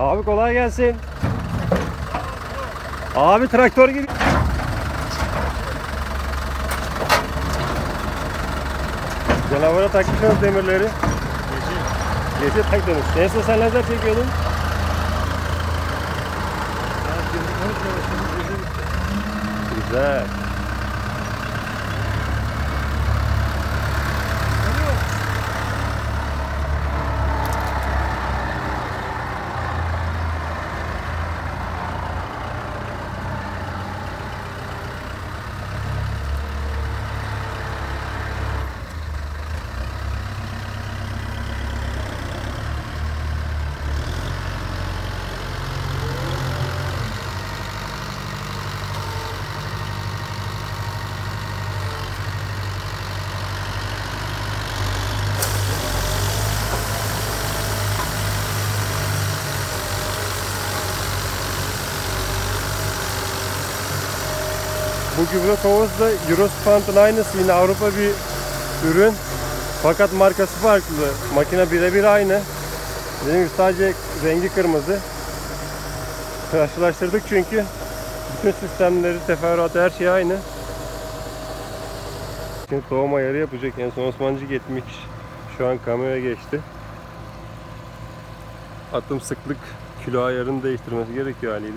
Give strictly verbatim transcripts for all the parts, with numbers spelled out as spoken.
Abi kolay gelsin. Abi traktör gibi. Canavara takmışsınız demirleri. Gece. Gece taktınız. En son sen lazer çekiyordun. Güzel. Bu gübre kovası da Eurospant'ın aynısı, yine Avrupa bir ürün. Fakat markası farklı. Makine birebir aynı. Dediğim gibi sadece rengi kırmızı. Karşılaştırdık çünkü. Bütün sistemleri, teferruatı, her şey aynı. Şimdi tohum ayarı yapacak. En son Osmancı gitmiş. Şu an kameraya geçti. Atım sıklık kilo ayarını değiştirmesi gerekiyor haliyle.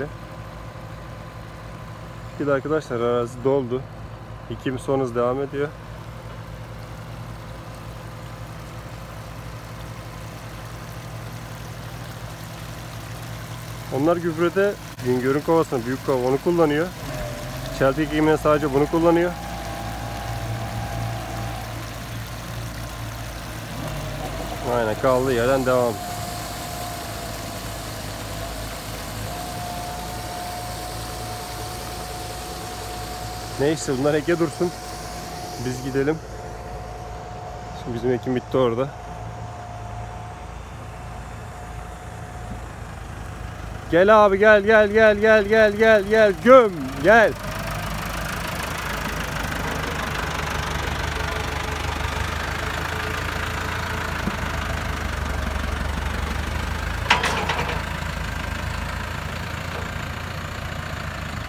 Şimdi arkadaşlar arazi doldu. Ekim son hız devam ediyor. Onlar gübrede Güngör'ün kovasını, büyük kova, onu kullanıyor. Çeltik ekimine sadece bunu kullanıyor. Aynen, kaldığı yerden devam. Neyse, bunlar eke dursun. Biz gidelim. Şimdi bizim ekim bitti orada. Gel abi, gel gel gel gel gel gel gel göm gel.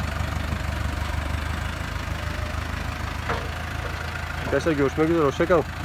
Arkadaşlar görüşmek üzere, hoşça kalın.